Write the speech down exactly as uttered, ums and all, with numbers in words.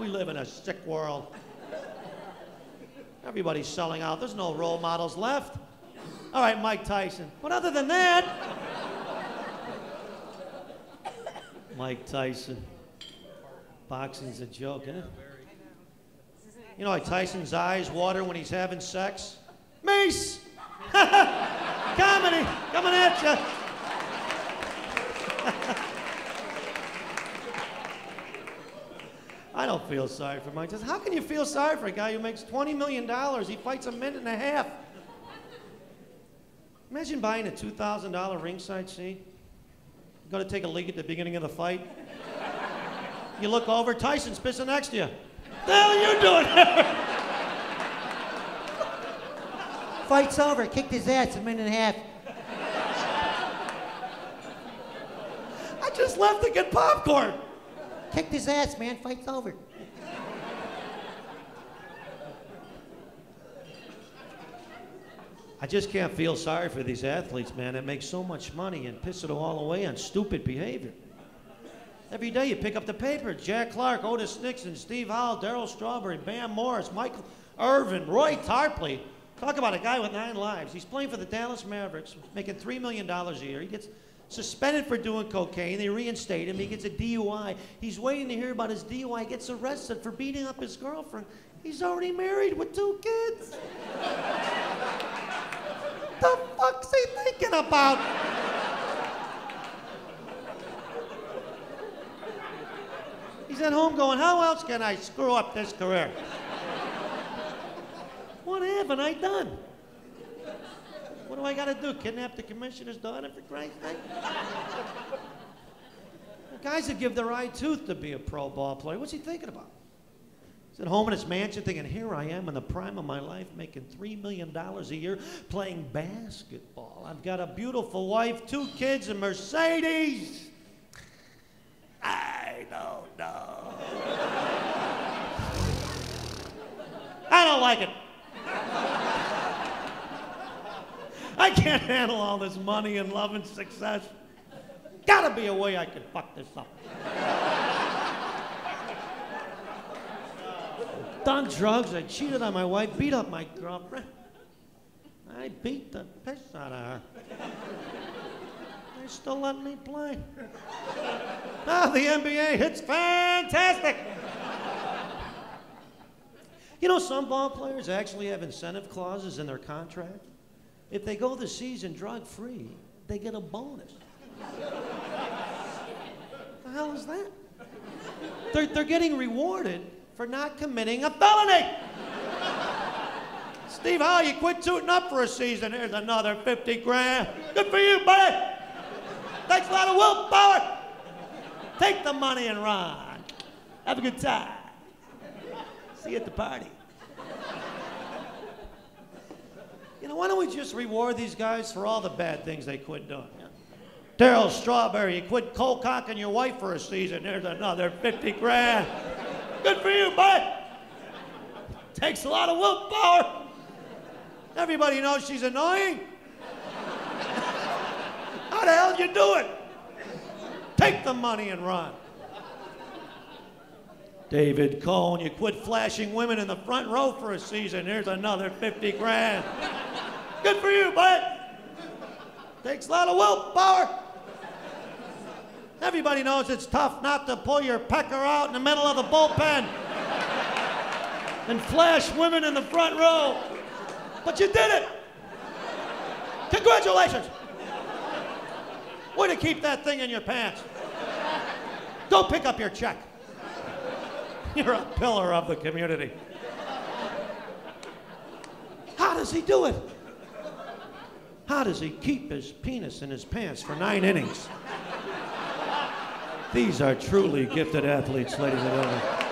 We live in a sick world. Everybody's selling out. There's no role models left. All right, Mike Tyson. But other than that, Mike Tyson. Boxing's a joke, isn't it? You know why Tyson's eyes water when he's having sex? Mace! Comedy! Coming at ya! I don't feel sorry for Mike Tyson. How can you feel sorry for a guy who makes twenty million dollars? He fights a minute and a half. Imagine buying a two thousand dollar ringside seat. You're going to take a leak at the beginning of the fight. You look over, Tyson's pissing next to you. What the hell are you doing here? Fight's over. Kicked his ass a minute and a half. I just left to get popcorn. Kicked his ass, man. Fight's over. I just can't feel sorry for these athletes, man, that make so much money and piss it all away on stupid behavior. Every day you pick up the paper, Jack Clark, Otis Nixon, Steve Howell, Darryl Strawberry, Bam Morris, Michael Irvin, Roy Tarpley. Talk about a guy with nine lives. He's playing for the Dallas Mavericks, making three million dollars a year. He gets suspended for doing cocaine. They reinstate him. He gets a D U I. He's waiting to hear about his D U I. He gets arrested for beating up his girlfriend. He's already married with two kids. The fuck's he thinking about? He's at home going, how else can I screw up this career? What haven't I done? What do I got to do? Kidnap the commissioner's daughter, for Christ's sake? Guys that give their eye tooth to be a pro ball player. What's he thinking about? He's at home in his mansion thinking, here I am in the prime of my life making three million dollars a year playing basketball. I've got a beautiful wife, two kids, a Mercedes. I don't know. I don't like it. I can't handle all this money and love and success. Gotta be a way I can fuck this up. Done drugs, I cheated on my wife, beat up my girlfriend. I beat the piss out of her. They still let me play. Ah, the N B A, it's fantastic. You know, some ball players actually have incentive clauses in their contract. If they go the season drug-free, they get a bonus. The hell is that? They're, they're getting rewarded for not committing a felony. Steve Howell, you quit tooting up for a season. Here's another fifty grand. Good for you, buddy. Takes a lot of willpower. Take the money and run. Have a good time. See you at the party. You know, why don't we just reward these guys for all the bad things they quit doing? Darryl Strawberry, you quit cold cocking your wife for a season. There's another fifty grand. Good for you, bud. Takes a lot of willpower. Everybody knows she's annoying. How the hell did you do it? Take the money and run. David Cohn, you quit flashing women in the front row for a season. Here's another fifty grand. Good for you, bud. Takes a lot of willpower. Everybody knows it's tough not to pull your pecker out in the middle of the bullpen and flash women in the front row. But you did it. Congratulations. Way to keep that thing in your pants. Go pick up your check. You're a pillar of the community. How does he do it? How does he keep his penis in his pants for nine innings? These are truly gifted athletes, ladies and gentlemen.